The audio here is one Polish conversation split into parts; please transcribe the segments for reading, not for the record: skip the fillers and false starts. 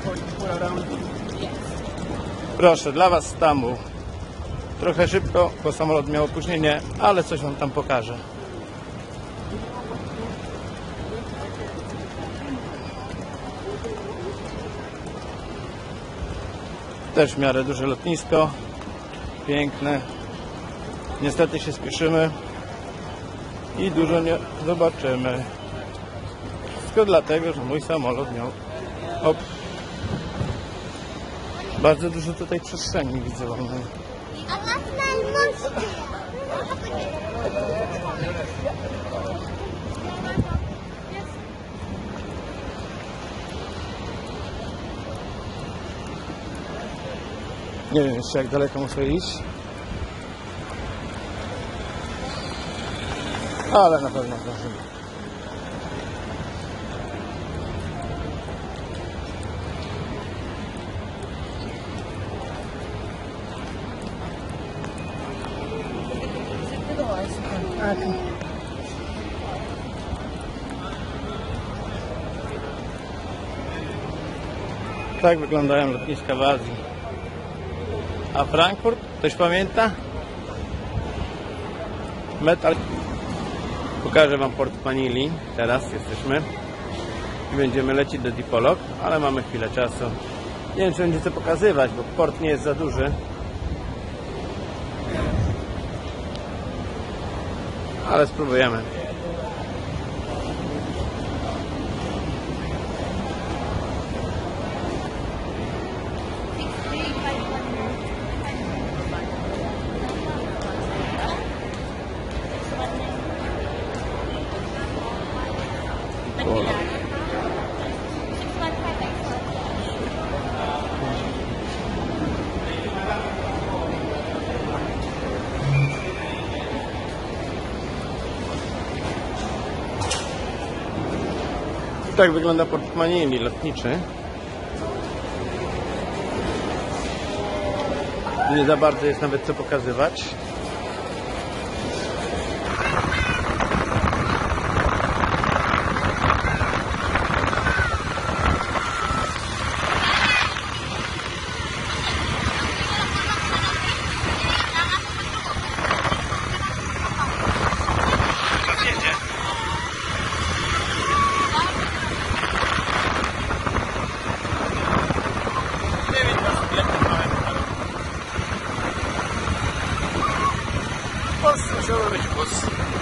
Proszę, dla Was Stambuł. Trochę szybko, bo samolot miał opóźnienie, ale coś Wam tam pokażę. Też w miarę duże lotnisko. Piękne. Niestety się spieszymy i dużo nie zobaczymy. Wszystko dlatego, że mój samolot miał bardzo dużo tutaj przestrzeni widzę wolnej. Nie wiem jeszcze jak daleko muszę iść, ale na pewno zdążymy. Tak wyglądają lotniska w Azji. A Frankfurt? Ktoś pamięta? Metal. Pokażę Wam port Manili. Teraz jesteśmy i będziemy lecieć do Dipolog, ale mamy chwilę czasu. Nie wiem, czy będzie co pokazywać, bo port nie jest za duży. Ale spróbujemy. Tak wygląda port Manili lotniczy. Nie za bardzo jest nawet co pokazywać. Musiało być bus.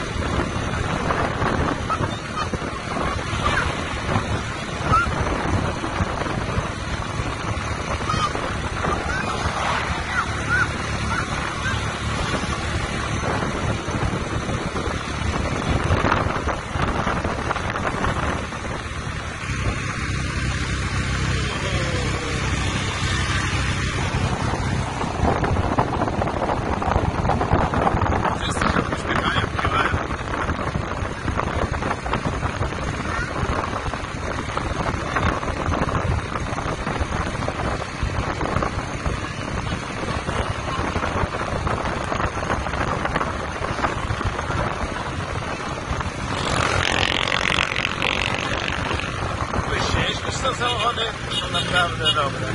Te samochody są naprawdę dobre.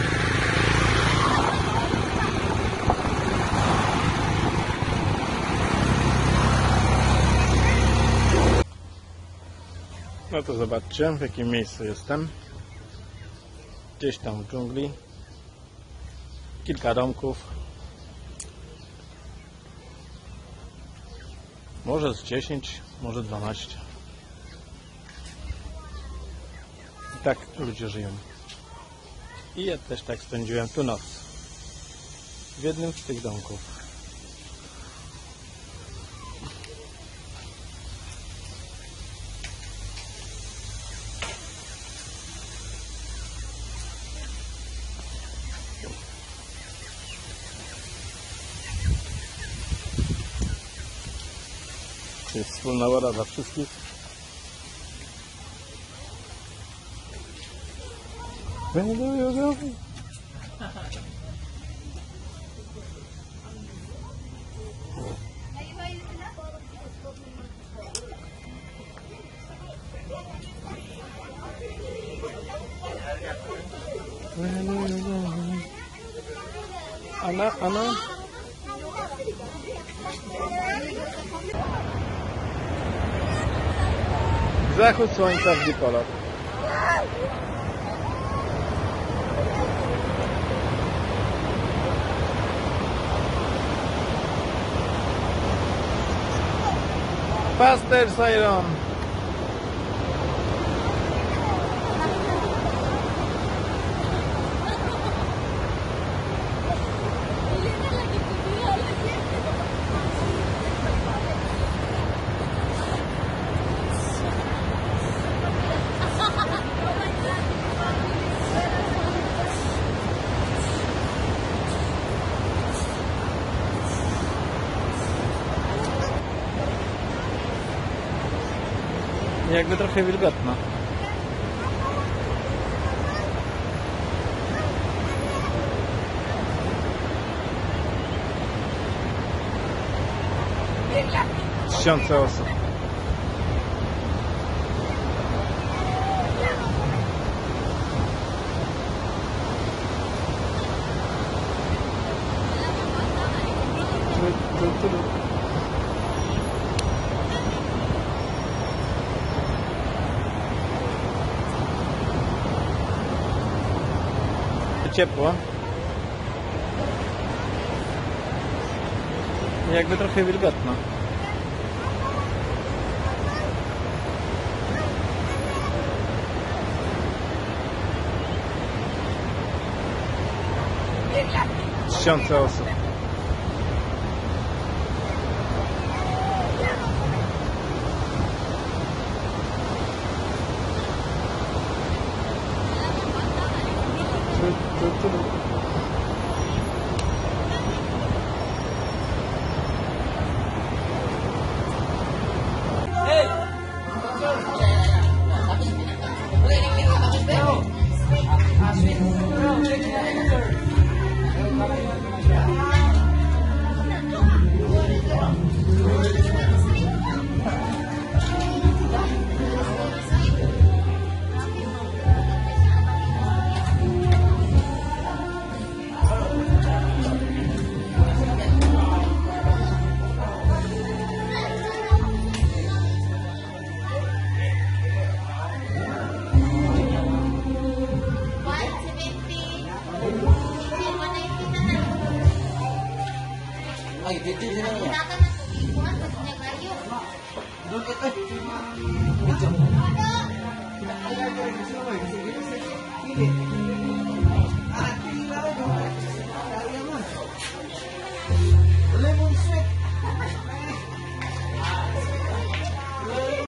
No to zobaczcie, w jakim miejscu jestem. Gdzieś tam w dżungli. Kilka domków. Może z 10, może 12. I tak ludzie żyją. I ja też tak spędziłem tu noc. W jednym z tych domków. Jest wspólna woda dla wszystkich. Ano? Zachód słońca w Dipolach. Faster, Siron! Jakby trochę wilgotno. Tysiące osób. Ciepło. Jakby trochę wilgotno. Tysiące osób. Ay, dito sila niya. Doon ito. Dito.